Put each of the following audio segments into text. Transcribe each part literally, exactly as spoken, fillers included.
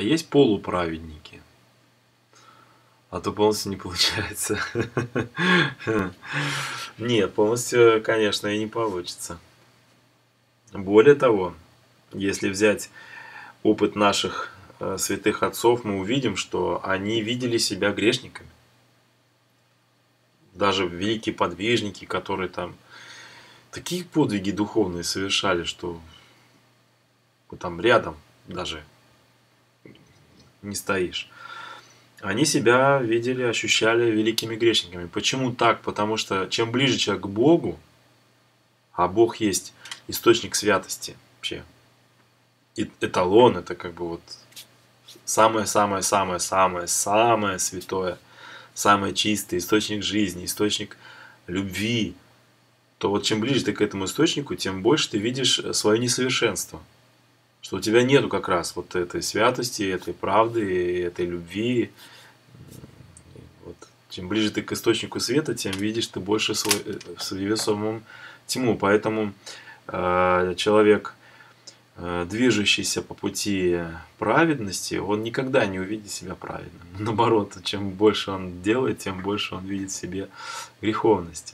а есть полуправедники. А то полностью не получается. Нет, полностью, конечно, и не получится. Более того, если взять опыт наших э, святых отцов, мы увидим, что они видели себя грешниками. Даже великие подвижники, которые там такие подвиги духовные совершали, что там рядом даже не стоишь. Они себя видели, ощущали великими грешниками. Почему так? Потому что чем ближе человек к Богу, а Бог есть источник святости вообще, эталон, это как бы вот самое-самое-самое-самое-самое святое, самый чистый источник жизни, источник любви, то вот чем ближе ты к этому источнику, тем больше ты видишь свое несовершенство. Что у тебя нету как раз вот этой святости, этой правды, этой любви. Вот. Чем ближе ты к источнику света, тем видишь ты больше свой, в себе самом тьму. Поэтому э, человек, э, движущийся по пути праведности, он никогда не увидит себя праведным. Наоборот, чем больше он делает, тем больше он видит в себе греховности.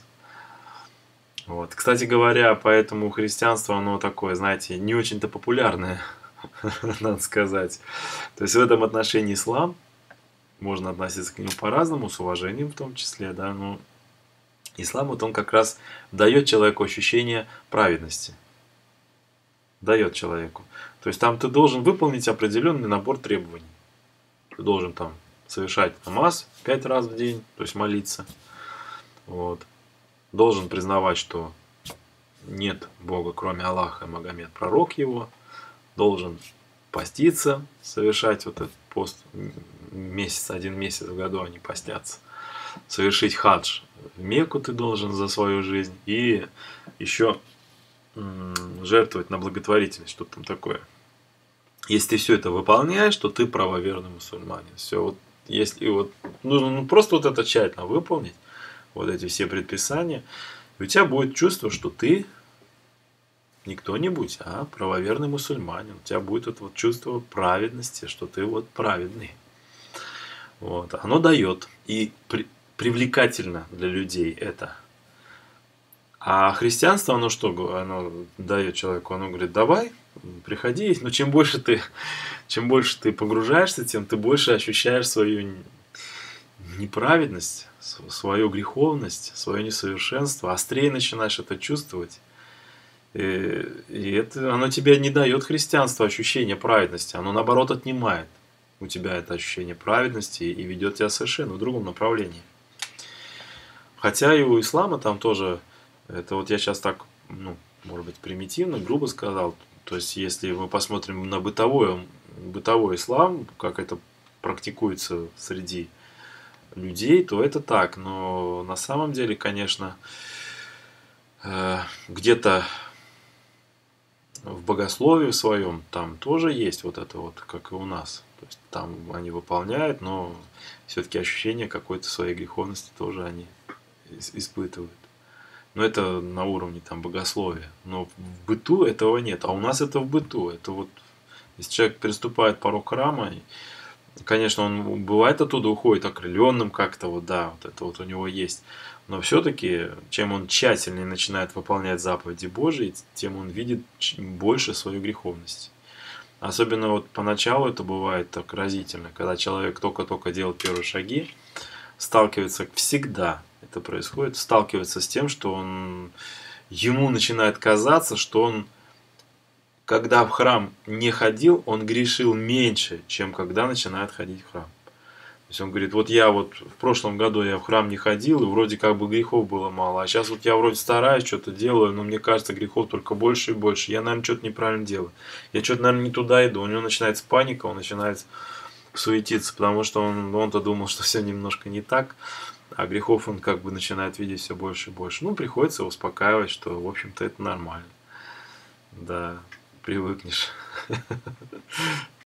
Вот. Кстати говоря, поэтому христианство, оно такое, знаете, не очень-то популярное, надо сказать. То есть в этом отношении ислам, можно относиться к нему по-разному, с уважением в том числе, да, но ислам, вот он как раз дает человеку ощущение праведности. Дает человеку. То есть там ты должен выполнить определенный набор требований. Ты должен там совершать намаз пять раз в день, то есть молиться. Вот. Должен признавать, что нет Бога, кроме Аллаха, и Магомед пророк его. Должен поститься, совершать вот этот пост месяц, один месяц в году они постятся. Совершить хадж в Мекку ты должен за свою жизнь. И еще жертвовать на благотворительность, что-то там такое. Если ты все это выполняешь, то ты правоверный мусульманин. Все, вот, если вот, нужно ну, просто вот это тщательно выполнить, вот эти все предписания, и у тебя будет чувство, что ты не кто-нибудь, а правоверный мусульманин. У тебя будет это вот чувство праведности, что ты вот праведный. Вот. Оно дает и при, привлекательно для людей это. А христианство, оно что? Оно дает человеку, оно говорит, давай, приходи. Но чем больше ты, чем больше ты погружаешься, тем ты больше ощущаешь свою неправедность, свою греховность, свое несовершенство. Острее начинаешь это чувствовать. И, и это, оно тебе не дает христианство ощущение праведности. Оно наоборот отнимает у тебя это ощущение праведности и ведет тебя совершенно в другом направлении. Хотя и у ислама там тоже, это вот я сейчас так, ну, может быть, примитивно, грубо сказал. То есть, если мы посмотрим на бытовой, бытовой ислам, как это практикуется среди людей, то это так. Но на самом деле, конечно, где-то в богословии своем там тоже есть вот это вот, как и у нас. То есть там они выполняют, но все-таки ощущение какой-то своей греховности тоже они испытывают. Но это на уровне там богословия. Но в быту этого нет. А у нас это в быту. Это вот, если человек переступает порог храма, конечно, он бывает оттуда уходит окрыленным как-то, вот да, вот это вот у него есть. Но все-таки, чем он тщательнее начинает выполнять заповеди Божьи, тем он видит больше свою греховность. Особенно вот поначалу это бывает так разительно, когда человек только-только делает первые шаги, сталкивается всегда, это происходит, сталкивается с тем, что он, ему начинает казаться, что он, когда в храм не ходил, он грешил меньше, чем когда начинает ходить в храм. То есть он говорит, вот я вот в прошлом году я в храм не ходил, и вроде как бы грехов было мало, а сейчас вот я вроде стараюсь, что-то делаю, но мне кажется, грехов только больше и больше. Я, наверное, что-то неправильно делаю. Я что-то, наверное, не туда иду. У него начинается паника, он начинает суетиться, потому что он, он-то думал, что все немножко не так, а грехов он как бы начинает видеть все больше и больше. Ну, приходится успокаивать, что, в общем-то, это нормально. Да, привыкнешь.